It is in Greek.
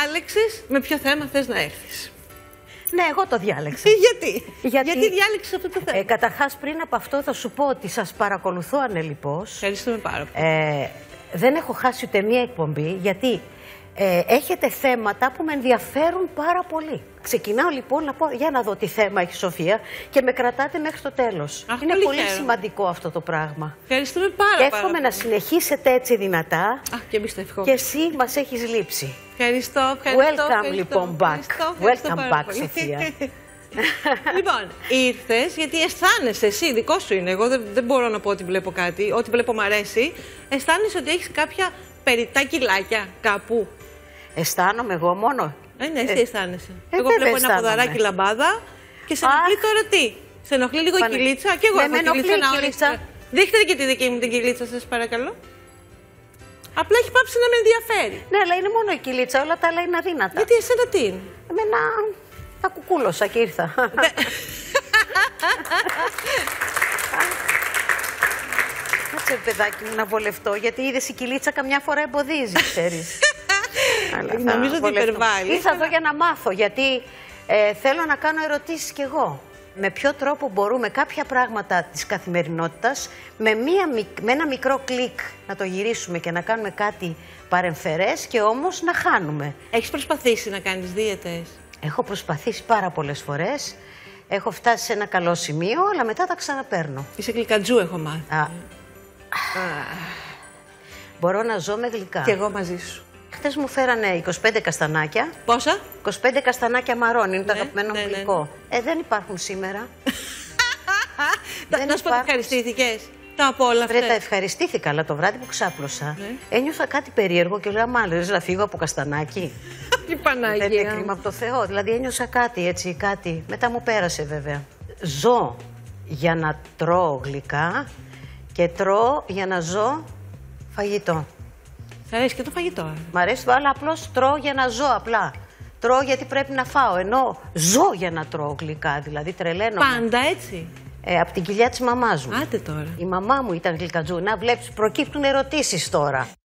διάλεξες με ποιο θέμα θες να έρθεις? Ναι, εγώ το διάλεξα. Γιατί διάλεξες αυτό το θέμα? Καταρχάς, πριν από αυτό θα σου πω ότι σας παρακολουθώ ανελιπώς. Ευχαριστούμε πάρα πολύ. Δεν έχω χάσει ούτε μία εκπομπή, γιατί έχετε θέματα που με ενδιαφέρουν πάρα πολύ. Ξεκινάω λοιπόν να πω, για να δω τι θέμα έχει η Σοφία, και με κρατάτε μέχρι το τέλος. Είναι πολύ σημαντικό αυτό το πράγμα. Ευχαριστούμε πάρα πολύ. Και εύχομαι να συνεχίσετε έτσι δυνατά. Και εμείς το ευχόμαστε. Και εσύ μας έχεις λείψει. Ευχαριστώ. Welcome λοιπόν back. Welcome back, Σοφία. Λοιπόν, ήρθες γιατί αισθάνεσαι εσύ, δικό σου είναι. Εγώ δεν μπορώ να πω ότι βλέπω κάτι. Ό,τι βλέπω μου αρέσει. Αισθάνεσαι ότι έχεις κάποια περιττά κιλάκια κάπου? Αισθάνομαι εγώ μόνο. Ναι, εσύ αισθάνεσαι. Εγώ βλέπω ένα ποδαράκι λαμπάδα και σε ενοχλεί τώρα τι? Σε ενοχλεί λίγο η κυλίτσα? Και εγώ έχω κυλίτσα. Δείχτε και τη δική μου την κυλίτσα, σας παρακαλώ. Απλά έχει πάψει να με ενδιαφέρει. Ναι, αλλά είναι μόνο η κυλίτσα, όλα τα άλλα είναι αδύνατα. Γιατί εσένα τι είναι? Εμένα τα κουκούλωσα και ήρθα. Κάτσε, παιδάκι μου, να βολευτώ, γιατί είδες η κυλίτσα καμιά φορά εμποδίζει, ξέρεις. Νομίζω ότι υπερβάλλει. Ήρθα εδώ για να μάθω, γιατί θέλω να κάνω ερωτήσεις κι εγώ. Με ποιο τρόπο μπορούμε κάποια πράγματα της καθημερινότητας με ένα μικρό κλικ να το γυρίσουμε και να κάνουμε κάτι παρεμφερές και όμως να χάνουμε. Έχεις προσπαθήσει να κάνεις δίαιτες? Έχω προσπαθήσει πάρα πολλές φορές. Έχω φτάσει σε ένα καλό σημείο, αλλά μετά τα ξαναπαίρνω. Είσαι γλυκατζού, έχω μάθει. Μπορώ να ζω με γλυκά. Και εγώ μαζί σου. Χθες μου φέρανε 25 καστανάκια. Πόσα? 25 καστανάκια μαρών, είναι το αγαπημένο μου γλυκό. Δεν υπάρχουν σήμερα. Να σου πω ότι ευχαριστήθηκες? Τα απόλαυσες? Τα ευχαριστήθηκα, αλλά το βράδυ που ξάπλωσα ένιωθα κάτι περίεργο και λέω, μάλλον να φύγω από καστανάκι. Τι Παναγία. Δεν είναι κρίμα από το Θεό. Δηλαδή ένιωσα κάτι έτσι, κάτι. Μετά μου πέρασε βέβαια. Ζω για να τρώω γλυκά και τρώω για να ζω φαγητό. Σ' αρέσει και το φαγητό? Μ' αρέσει, αλλά απλώς τρώω για να ζω απλά. Τρώω γιατί πρέπει να φάω, ενώ ζω για να τρώω γλυκά, δηλαδή τρελαίνομαι. Πάντα έτσι? Από την κοιλιά της μαμάς μου. Άντε τώρα. Η μαμά μου ήταν γλυκατζού. Να βλέπεις, προκύπτουν ερωτήσεις τώρα.